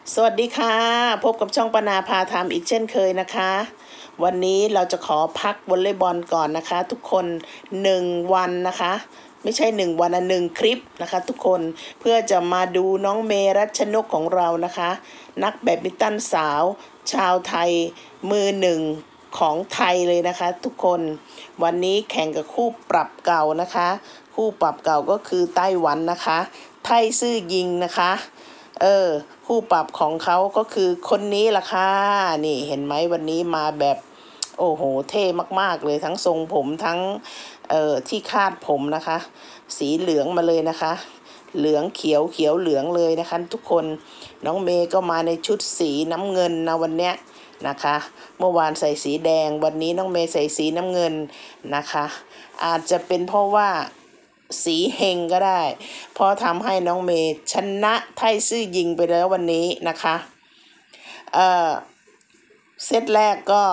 สวัสดีค่ะพบกับช่องปนาพาทำอีกเช่นเคยนะคะวันนี้เราจะขอพักวอลเลย์บอลก่อนนะคะทุกคน1 วันนะคะไม่ใช่1 วัน1 คลิปนะคะทุกคนเพื่อจะมาดูน้องเมรัชนกของเรานะคะนักแบดมินตันสาวชาวไทยมือหนึ่งของไทยเลยนะคะทุกคนวันนี้แข่งกับคู่ปรับเก่านะคะคู่ปรับเก่าก็คือไต้หวันนะคะไทซื่อยิงนะคะคู่ปรับของเขาก็คือคนนี้ล่ะค่ะนี่เห็นไหมวันนี้มาแบบโอ้โหเท่มากๆเลยทั้งทรงผมทั้งที่คาดผมนะคะสีเหลืองมาเลยนะคะเหลืองเขียวเขียวเหลืองเลยนะคะทุกคนน้องเมย์ก็มาในชุดสีน้ำเงินนะวันเนี้ยนะคะเมื่อวานใส่สีแดงวันนี้น้องเมย์ใส่สีน้ำเงินนะคะอาจจะเป็นเพราะว่าสีเฮงก็ได้เพราะทำให้น้องเมย์ชนะไทซื่อยิงไปแล้ววันนี้นะคะเอ่อเซตแรกก็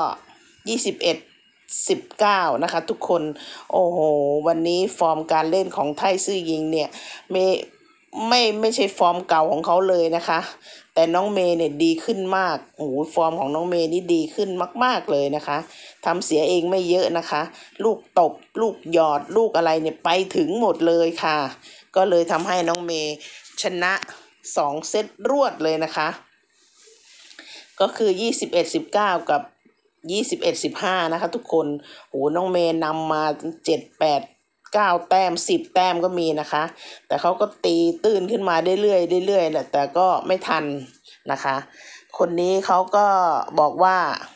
21-19นะคะทุกคนโอ้โหวันนี้ฟอร์มการเล่นของไทซื่อยิงเนี่ยเมย์ไม่ใช่ฟอร์มเก่าของเขาเลยนะคะแต่น้องเมย์เนี่ยดีขึ้นมากโอ้โหฟอร์มของน้องเมย์นี่ดีขึ้นมากๆเลยนะคะทำเสียเองไม่เยอะนะคะลูกตบลูกหยอดลูกอะไรเนี่ยไปถึงหมดเลยค่ะก็เลยทำให้น้องเมย์ชนะ2 เซตรวดเลยนะคะก็คือ21-19กับ21-15นะคะทุกคนโหน้องเมย์นำมา7 8 9 แต้ม10 แต้มก็มีนะคะแต่เขาก็ตีตื้นขึ้นมาเรื่อยๆเรื่อยๆแหละแต่ก็ไม่ทันนะคะคนนี้เขาก็บอกว่า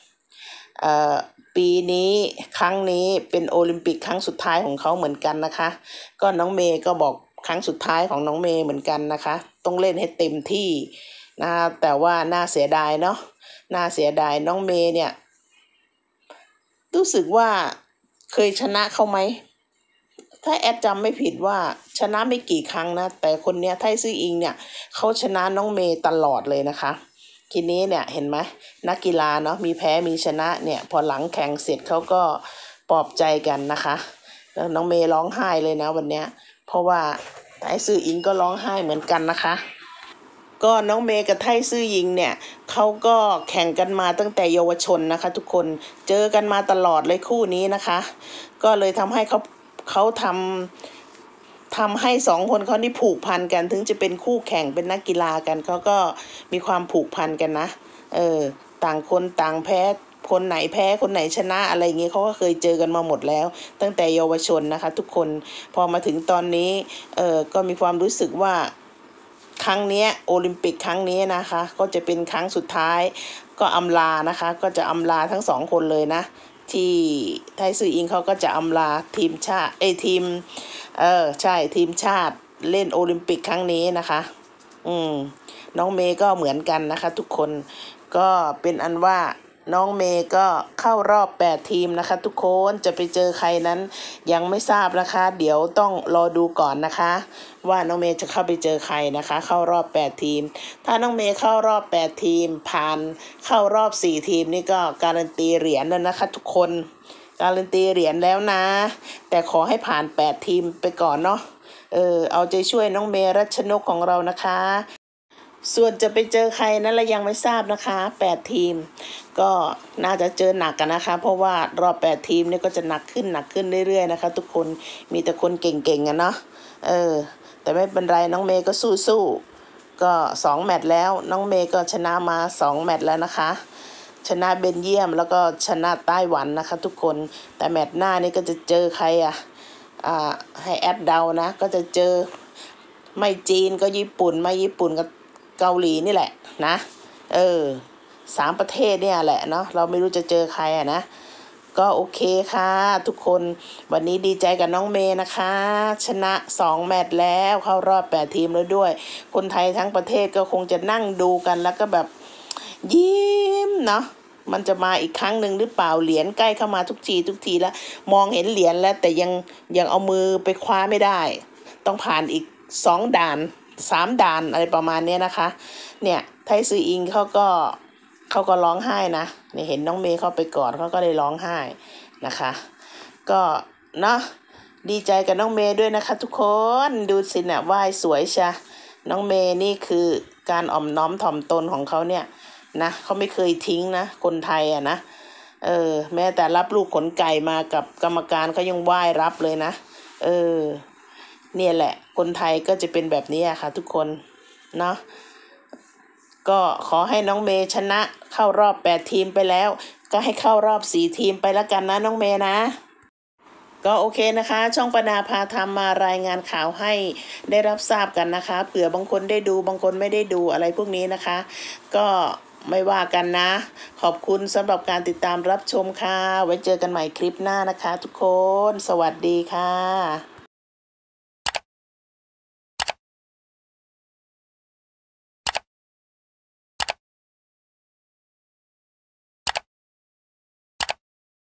ปีนี้ครั้งนี้เป็นโอลิมปิกครั้งสุดท้ายของเขาเหมือนกันนะคะก็น้องเมย์ก็บอกครั้งสุดท้ายของน้องเมย์เหมือนกันนะคะต้องเล่นให้เต็มที่นะแต่ว่าน่าเสียดายเนาะน่าเสียดายน้องเมย์เนี่ยรู้สึกว่าเคยชนะเขาไหมถ้าแอดจำไม่ผิดว่าชนะไม่กี่ครั้งนะแต่คนเนี้ยไทซื่ออิงเนี่ยเขาชนะน้องเมย์ตลอดเลยนะคะทีนี้เนี่ยเห็นไหมนักกีฬาเนาะมีแพ้มีชนะเนี่ยพอหลังแข่งเสร็จเขาก็ปลอบใจกันนะคะแล้วน้องเมย์ร้องไห้เลยนะวันเนี้ยเพราะว่าไทซื่ออิงก็ร้องไห้เหมือนกันนะคะก็น้องเมย์กับไทซื่อยิงเนี่ยเขาก็แข่งกันมาตั้งแต่เยาวชนนะคะทุกคนเจอกันมาตลอดเลยคู่นี้นะคะก็เลยทำให้เขาทำให้2 คนเขานี่ผูกพันกันถึงจะเป็นคู่แข่งเป็นนักกีฬากันเขาก็มีความผูกพันกันนะต่างคนต่างแพ้คนไหนแพ้คนไหนชนะอะไรอย่างเงี้ยเขาก็เคยเจอกันมาหมดแล้วตั้งแต่เยาวชนนะคะทุกคนพอมาถึงตอนนี้ก็มีความรู้สึกว่าครั้งนี้โอลิมปิกครั้งนี้นะคะก็จะเป็นครั้งสุดท้ายก็อำลานะคะก็จะอำลาทั้ง2 คนเลยนะที่ไทซื่ออิงเขาก็จะอำลาทีมชาติใช่ทีมชาติเล่นโอลิมปิกครั้งนี้นะคะน้องเมย์ก็เหมือนกันนะคะทุกคนก็เป็นอันว่าน้องเมย์ก็เข้ารอบ8 ทีมนะคะทุกคนจะไปเจอใครนั้นยังไม่ทราบนะคะเดี๋ยวต้องรอดูก่อนนะคะว่าน้องเมย์จะเข้าไปเจอใครนะคะเข้ารอบ8 ทีมถ้าน้องเมย์เข้ารอบ8 ทีมผ่านเข้ารอบ4 ทีมนี่ก็การันตีเหรียญแล้วนะคะทุกคนการันตีเหรียญแล้วนะแต่ขอให้ผ่าน8 ทีมไปก่อนเนาะเอาใจช่วยน้องเมรัชนกของเรานะคะส่วนจะไปเจอใครนั้นเรายังไม่ทราบนะคะ8 ทีมก็น่าจะเจอหนักกันนะคะเพราะว่ารอบ8 ทีมนี่ก็จะหนักขึ้นเรื่อยๆนะคะทุกคนมีแต่คนเก่งๆกันเนาะแต่ไม่เป็นไรน้องเมย์ก็สู้ก็2 แมตช์แล้วน้องเมย์ก็ชนะมา2 แมตช์แล้วนะคะชนะเบลเยียมแล้วก็ชนะไต้หวันนะคะทุกคนแต่แมตช์หน้านี่ก็จะเจอใครให้แอดเดานะก็จะเจอไม่จีนก็ญี่ปุ่นไม่ญี่ปุ่นกับเกาหลีนี่แหละนะ3 ประเทศเนี่ยแหละเนาะเราไม่รู้จะเจอใครนะก็โอเคค่ะทุกคนวันนี้ดีใจกับน้องเมย์นะคะชนะ2 แมตช์แล้วเข้ารอบ8 ทีมแล้วด้วยคนไทยทั้งประเทศก็คงจะนั่งดูกันแล้วก็แบบยิ้มเนาะมันจะมาอีกครั้งหนึ่งหรือเปล่าเหรียญใกล้เข้ามาทุกทีแล้วมองเห็นเหรียญแล้วแต่ยังเอามือไปคว้าไม่ได้ต้องผ่านอีก2 ด่าน3 ด่านอะไรประมาณนี้นะคะเนี่ยไทซื่ออิงเขาก็ร้องไห้นะเนี่ยเห็นน้องเมย์เข้าไปกอดเขาก็เลยร้องไห้นะคะก็เนาะดีใจกับน้องเมย์ด้วยนะคะทุกคนดูสิเนี่ยว่ายสวยชะน้องเมย์นี่คือการอ่อมน้อมถ่อมตนของเขาเนี่ยนะเขาไม่เคยทิ้งนะคนไทยอะนะแม้แต่รับลูกขนไก่มากับกรรมการเขายังไหว้รับเลยนะเนี่ยแหละคนไทยก็จะเป็นแบบนี้ค่ะทุกคนเนาะก็ขอให้น้องเมย์ชนะเข้ารอบ8ทีมไปแล้วก็ให้เข้ารอบ4ทีมไปแล้วกันนะน้องเมย์นะก็โอเคนะคะช่องปนาพาทำมารายงานข่าวให้ได้รับทราบกันนะคะเผื่อบางคนได้ดูบางคนไม่ได้ดูอะไรพวกนี้นะคะก็ไม่ว่ากันนะขอบคุณสำหรับการติดตามรับชมค่ะไว้เจอกันใหม่คลิปหน้านะคะทุกคนสวัสดีค่ะ